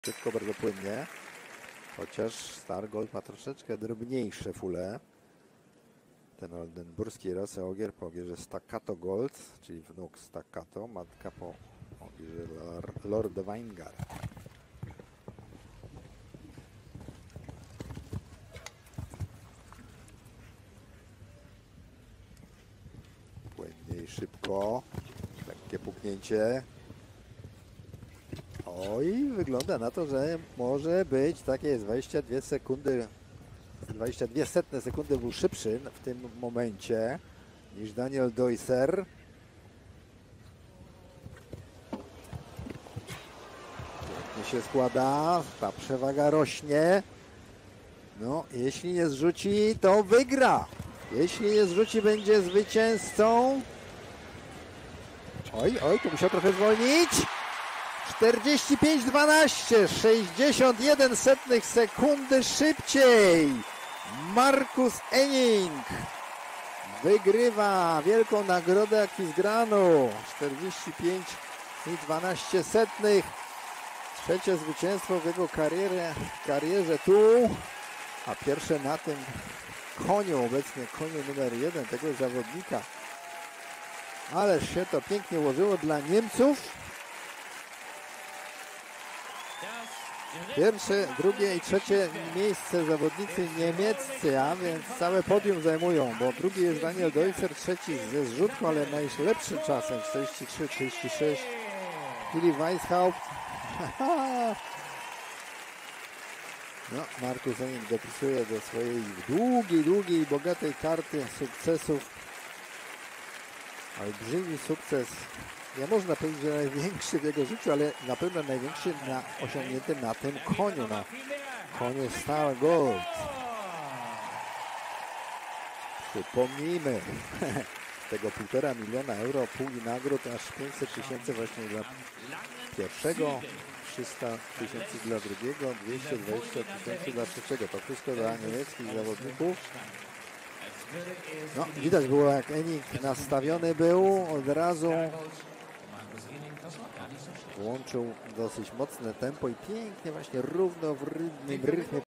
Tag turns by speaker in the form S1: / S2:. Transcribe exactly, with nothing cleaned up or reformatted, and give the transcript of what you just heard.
S1: Szybko, bardzo płynnie. Chociaż Star Gold ma troszeczkę drobniejsze fule. Ten oldenburski Rosy Ogier po ogierze Staccato Gold, czyli wnuk Staccato, matka po ogierze Lord Weingart. Płynnie i szybko. Lekkie puknięcie. Oj, wygląda na to, że może być, takie jest, dwadzieścia dwie sekundy, dwadzieścia dwie setne sekundy był szybszy w tym momencie niż Daniel Deusser. Pięknie się składa, ta przewaga rośnie. No, jeśli nie zrzuci, to wygra. Jeśli nie zrzuci, będzie zwycięzcą. Oj, oj, tu musiał trochę zwolnić. czterdzieści pięć dwanaście, sześćdziesiąt jeden setnych sekundy szybciej. Markus Enning wygrywa wielką nagrodę Aquisgranu. czterdzieści pięć dwanaście setnych. Trzecie zwycięstwo w jego karierze, karierze tu, a pierwsze na tym koniu, obecnie koniu numer jeden tego zawodnika. Ależ się to pięknie ułożyło dla Niemców. Pierwsze, drugie i trzecie miejsce zawodnicy niemieccy, a więc całe podium zajmują, bo drugi jest Daniel Deusser, trzeci ze zrzutką, ale najlepszym czasem czterdzieści trzy trzydzieści sześć. Filip Weishaupt. No, Markus Enning dopisuje do swojej długiej, długiej, bogatej karty sukcesów. Olbrzymi sukces. Nie można powiedzieć, że największy w jego życiu, ale na pewno największy na, osiągnięty na tym koniu, na koniu Star Gold. Przypomnijmy, tego półtora miliona euro, pół nagród, aż pięćset tysięcy właśnie dla pierwszego, trzysta tysięcy dla drugiego, dwieście dwadzieścia tysięcy dla trzeciego. To wszystko dla niemieckich zawodników. No, widać było, jak Enning nastawiony był, od razu włączył dosyć mocne tempo i pięknie właśnie równo w rytmie